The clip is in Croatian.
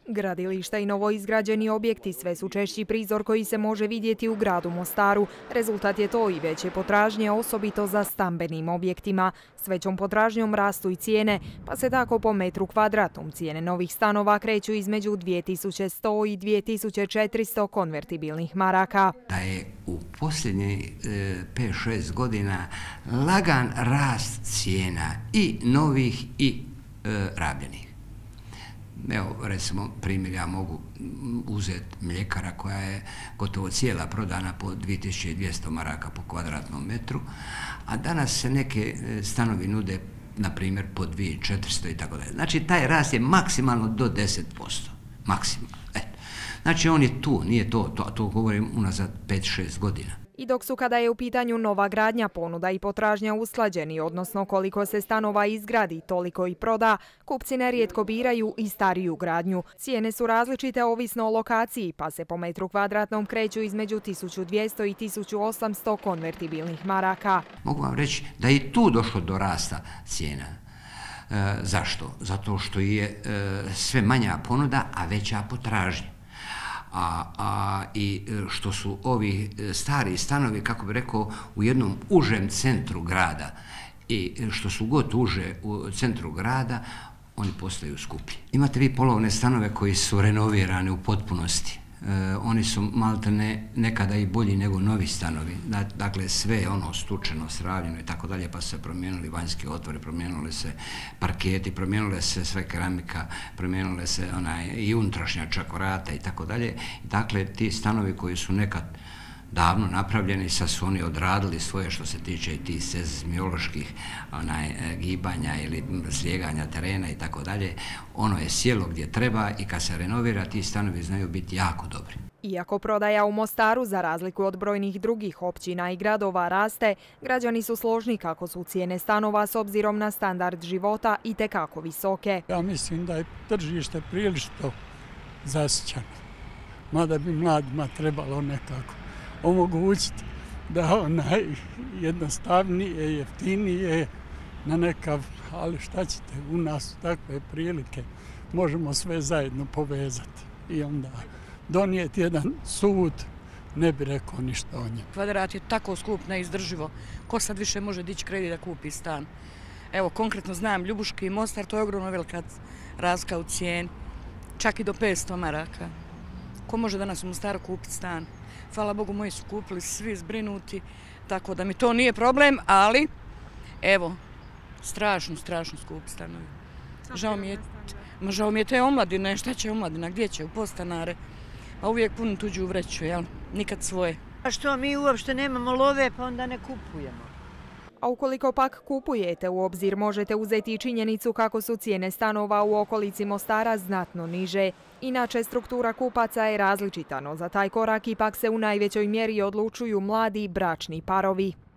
Gradilišta i novoizgrađeni objekti sve su češći prizor koji se može vidjeti u gradu Mostaru. Rezultat je to i veće potražnje, osobito za stambenim objektima. S većom potražnjom rastu i cijene, pa se tako po metru kvadratnom cijene novih stanova kreću između 2100 i 2400 konvertibilnih maraka. Da je u posljednjih 5-6 godina lagan rast cijena i novih i rabljenih. Evo, recimo, primjer, ja mogu uzeti mljekara koja je gotovo cijela prodana po 2200 maraka po kvadratnom metru, a danas se neke stanovi nude, na primjer, po 2400 i tako dalje. Znači, taj rast je maksimalno do 10%. Maksimalno. Znači, on je tu, nije to govorim unazad 5-6 godina. I dok su kada je u pitanju nova gradnja, ponuda i potražnja usklađeni, odnosno koliko se stanova izgradi, toliko i proda, kupci nerijetko biraju i stariju gradnju. Cijene su različite ovisno o lokaciji, pa se po metru kvadratnom kreću između 1200 i 1800 konvertibilnih maraka. Mogu vam reći da je i tu došlo do rasta cijena. Zašto? Zato što je sve manja ponuda, a veća potražnja. I što su ovi stari stanovi, kako bi rekao, u jednom užem centru grada i što su god uže u centru grada, oni postaju skuplji. Imate vi polovne stanove koji su renovirani u potpunosti. Oni su maltene nekada i bolji nego novi stanovi. Dakle, sve je ono stučeno, sravljeno i tako dalje, pa su se promijenili vanjski otvori, promijenili se parketi, promijenile se sve keramika, promijenile se i unutrašnja čak vrata i tako dalje. Dakle, ti stanovi koji su nekad davno napravljeni, sad su oni odradili svoje što se tiče i tih seizmioloških gibanja ili slijeganja terena i tako dalje. Ono je sjelo gdje treba i kad se renovira, ti stanovi znaju biti jako dobri. Iako prodaja u Mostaru, za razliku od brojnih drugih općina i gradova, raste, građani su složni kako su cijene stanova s obzirom na standard života itekako visoke. Ja mislim da je tržište prilično zasićano, mada bi mladima trebalo nekako omogućiti da jednostavnije, jeftinije na nekav, ali šta ćete, u nas takve prilike možemo sve zajedno povezati i onda donijeti jedan sud, ne bi rekao ništa o njemu. Kvadrat je tako skup, neizdrživo. Ko sad više može dići kredit da kupi stan? Evo, konkretno znam Ljubuški i Mostar, to je ogromno velika razlika u cijeni, čak i do 500 maraka. Ko može danas u Mostaru kupiti stan? Hvala Bogu, moji su kupili, svi zbrinuti, tako da mi to nije problem, ali evo, strašno skupi stanovi. Žao mi je te omladine, šta će omladina, gdje će, u podstanare, a uvijek puno tuđu vreću, jel? Nikad svoje. A što mi uopšte nemamo love, pa onda ne kupujemo. A ukoliko pak kupujete, u obzir možete uzeti i činjenicu kako su cijene stanova u okolici Mostara znatno niže. Inače, struktura kupaca je različita, no za taj korak ipak se u najvećoj mjeri odlučuju mladi bračni parovi.